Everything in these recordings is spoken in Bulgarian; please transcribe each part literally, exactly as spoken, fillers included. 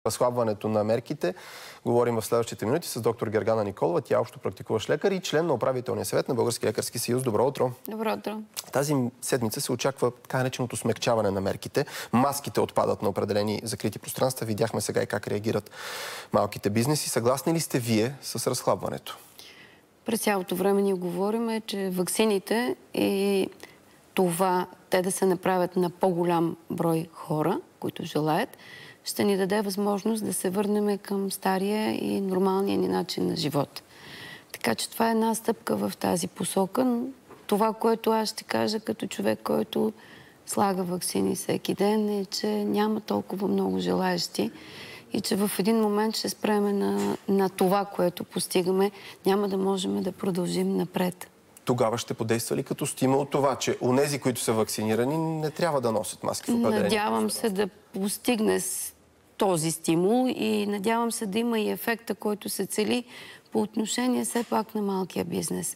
разхлабването на мерките. Говорим в следващите минути с доктор Гергана Николова. Тя общо практикуващ лекар и член на управителния съвет на Българския лекарски съюз. Добро утро! Добро утро! Тази седмица се очаква така нареченото смекчаване на мерките. Маските отпадат на определени закрити пространства. Видяхме сега и как реагират малките бизнеси. Съгласни ли сте вие с разхлабването? През цялото време ние говорим, че ваксините и това те да се направят на по-голям брой хора, които желаят, ще ни даде възможност да се върнем към стария и нормалния ни начин на живот. Така че това е една стъпка в тази посока. Това, което аз ще кажа като човек, който слага ваксини всеки ден, е, че няма толкова много желаещи и че в един момент ще спреме на, на това, което постигаме. Няма да можем да продължим напред. Тогава ще подейства ли като стимул това, че онези, които са вакцинирани, не трябва да носят маски в определени? Надявам се да постигне този стимул и надявам се да има и ефекта, който се цели по отношение все пак на малкия бизнес.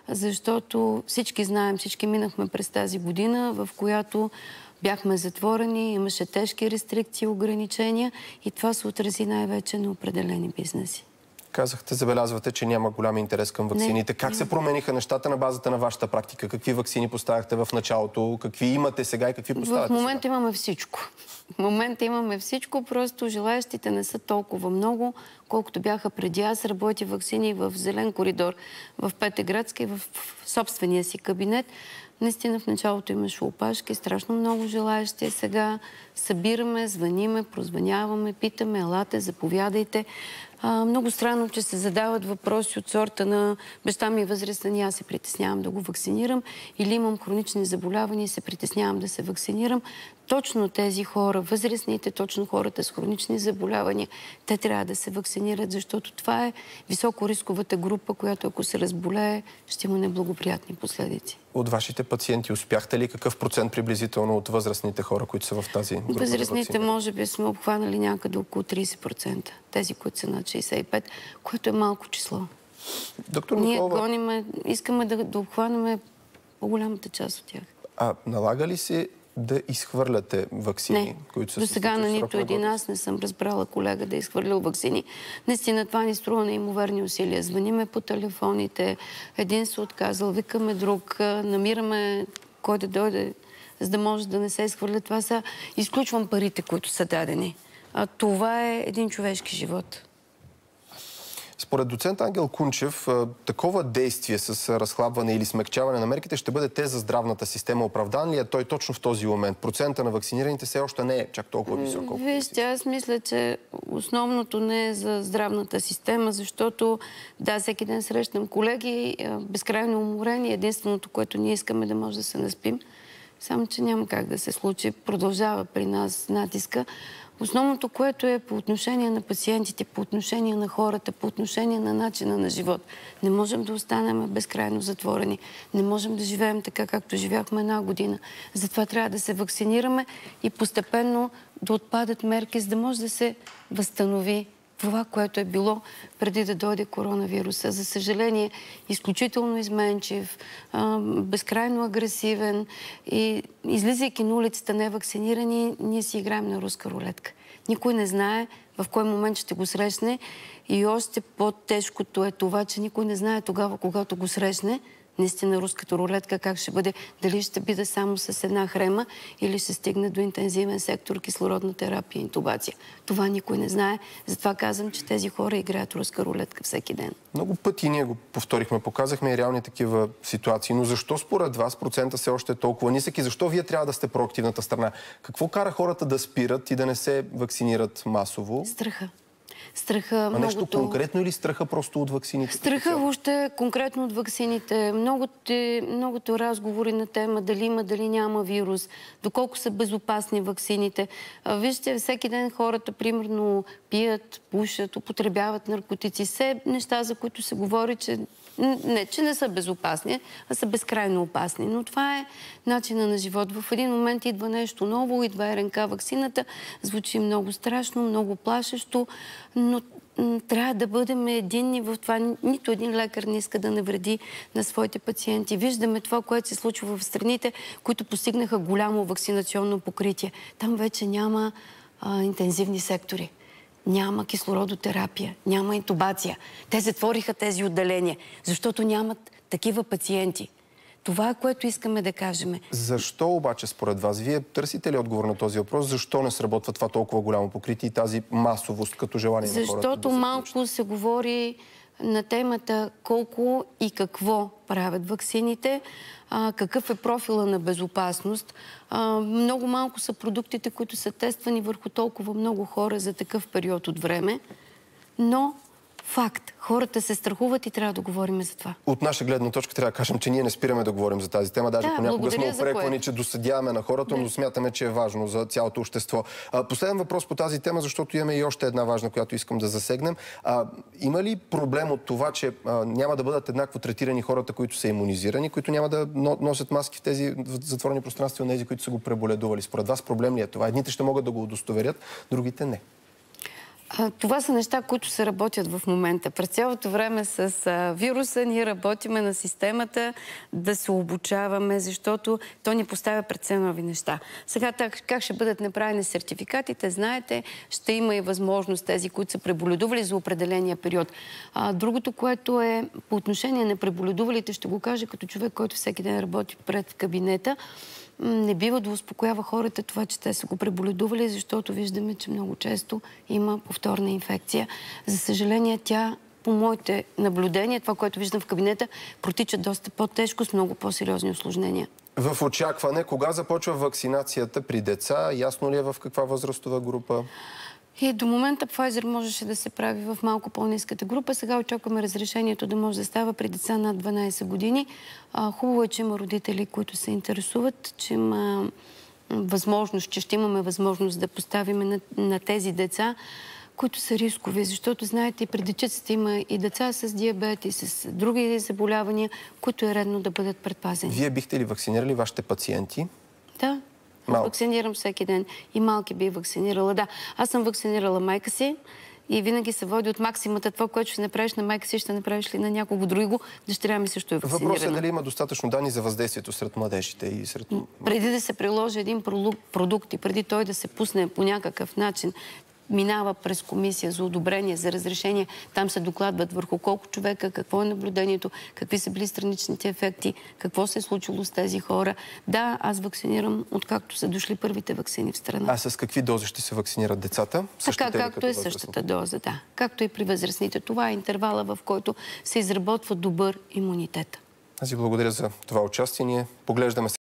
Защото всички знаем, всички минахме през тази година, в която бяхме затворени, имаше тежки рестрикции, ограничения и това се отрази най-вече на определени бизнеси. Казахте, забелязвате, че няма голям интерес към ваксините. Не, как не. се промениха нещата на базата на вашата практика? Какви ваксини поставяхте в началото? Какви имате сега и какви поставяте В момента сега? имаме всичко. В момента имаме всичко, просто желаящите не са толкова много, колкото бяха преди. Аз работя ваксини в Зелен коридор, в Петеградска и в собствения си кабинет. Наистина в началото имаше опашки, страшно много желаящи. Сега събираме, звъниме, прозвъняваме, питаме, елате, заповядайте. А, много странно, че се задават въпроси от сорта на баща ми е възрастен и аз се притеснявам да го вакцинирам или имам хронични заболявания и се притеснявам да се вакцинирам. Точно тези хора, възрастните, точно хората с хронични заболявания, те трябва да се вакцинират, защото това е високорисковата група, която ако се разболее, ще има неблагоприятни последици. От вашите пациенти успяхте ли какъв процент приблизително от възрастните хора, които са в тази група? Възрастните може би сме обхванали някъде около трийсет процента. Тези, които са над шейсет и пет, което е малко число. Доктор Ние Николова... гониме, искаме да, да обхванем по-голямата част от тях. А налага ли се да изхвърляте ваксини, не. които са до сега на нито един аз не съм разбрала колега да е изхвърлял ваксини. Наистина това ни струва неимоверни усилия. Звъниме по телефоните, един се отказал, викаме друг, намираме кой да дойде, за да може да не се изхвърля. Това са, изключвам парите, които са дадени. А това е един човешки живот. Според доцент Ангел Кунчев, такова действие с разхлабване или смекчаване на мерките ще бъде те за здравната система. Оправдан ли е той точно в този момент? Процента на вакцинираните все още не е чак толкова високо. Вижте, аз мисля, че основното не е за здравната система, защото да, всеки ден срещам колеги, безкрайно уморени. Единственото, което ние искаме да може да се наспим, само че няма как да се случи. Продължава при нас натиска. Основното, което е по отношение на пациентите, по отношение на хората, по отношение на начина на живот. Не можем да останем безкрайно затворени. Не можем да живеем така, както живяхме една година. Затова трябва да се вакцинираме и постепенно да отпадат мерки, за да може да се възстанови това, което е било преди да дойде коронавируса. За съжаление, изключително изменчив, безкрайно агресивен и излизайки на улицата невакцинирани, ние си играем на руска рулетка. Никой не знае в кой момент ще го срещне и още по-тежкото е това, че никой не знае тогава, когато го срещне, наистина руската рулетка как ще бъде, дали ще биде само с една хрема или ще стигне до интензивен сектор, кислородна терапия, интубация. Това никой не знае. Затова казвам, че тези хора играят руска рулетка всеки ден. Много пъти ние го повторихме, показахме и реални такива ситуации, но защо според вас процента все още е толкова нисък и защо вие трябва да сте проактивната страна? Какво кара хората да спират и да не се вакцинират масово? Страха. Страха, а многото... нещо конкретно или страха просто от ваксините? Страха въобще конкретно от ваксините. Многото, многото разговори на тема дали има, дали няма вирус, доколко са безопасни ваксините. Вижте, всеки ден хората, примерно, пият, пушат, употребяват наркотици. Все неща, за които се говори, че не, че не са безопасни, а са безкрайно опасни. Но това е начина на живот. В един момент идва нещо ново, идва РНК ваксината, звучи много страшно, много плашещо, но трябва да бъдем единни в това. Нито един лекар не иска да навреди на своите пациенти. Виждаме това, което се случва в страните, които постигнаха голямо вакцинационно покритие. Там вече няма а, интензивни сектори. няма кислородотерапия, няма интубация. Те затвориха тези отделения, защото нямат такива пациенти. Това е, което искаме да кажем. Защо обаче според вас? Вие търсите ли отговор на този въпрос? Защо не сработва това толкова голямо покритие и тази масовост като желание на хората? Защото да се малко включат? се говори на темата колко и какво правят ваксините, а, какъв е профила на безопасност. А, много малко са продуктите, които са тествани върху толкова много хора за такъв период от време. Но факт. Хората се страхуват и трябва да говорим за това. От наша гледна точка трябва да кажем, че ние не спираме да говорим за тази тема. Даже да, понякога сме упреквани, кое. че досъдяваме на хората, да. но смятаме, че е важно за цялото общество. А, последен въпрос по тази тема, защото имаме и още една важна, която искам да засегнем. А, има ли проблем от това, че а, няма да бъдат еднакво третирани хората, които са имунизирани, които няма да носят маски в тези затворени пространства, тези, които са го преболедували? Според вас проблем ли е това? Едните ще могат да го удостоверят, другите не. Това са неща, които се работят в момента. През цялото време с а, вируса ние работиме на системата да се обучаваме, защото то ни поставя пред все нови неща. Сега так, как ще бъдат направени сертификатите, знаете, ще има и възможност тези, които са преболедували за определения период. А, другото, което е по отношение на преболедувалите, ще го кажа като човек, който всеки ден работи пред кабинета, не бива да успокоява хората това, че те са го преболедували, защото виждаме, че много често има повторна инфекция. За съжаление, тя, по моите наблюдения, това, което виждам в кабинета, протича доста по-тежко, с много по-сериозни усложнения. В очакване, кога започва вакцинацията при деца? Ясно ли е в каква възрастова група? И до момента Pfizer можеше да се прави в малко по-ниската група. Сега очакваме разрешението да може да става при деца над дванадесет години. А, хубаво е, че има родители, които се интересуват, че има възможност, че ще имаме възможност да поставим на, на тези деца, които са рискови, защото, знаете, и при дечицата има и деца с диабет, и с други заболявания, които е редно да бъдат предпазени. Вие бихте ли вакцинирали вашите пациенти? Да. Малко. Вакцинирам всеки ден. И малки би вакцинирала. Да, аз съм вакцинирала майка си и винаги се води от максимата. Това, което ще направиш на майка си, ще направиш ли на някого друго. Дъщеря ми също е вакцинирана. Въпросът е дали има достатъчно данни за въздействието сред младежите и сред... Преди да се приложи един продукт и преди той да се пусне по някакъв начин, минава през комисия за одобрение, за разрешение. Там се докладват върху колко човека, какво е наблюдението, какви са били страничните ефекти, какво се е случило с тези хора. Да, аз вакцинирам, откакто са дошли първите вакцини в страна. А с какви дози ще се вакцинират децата? Така, както е същата доза, да. Както и при възрастните. Това е интервала, в който се изработва добър имунитет. Аз ви благодаря за това участие. Ние поглеждаме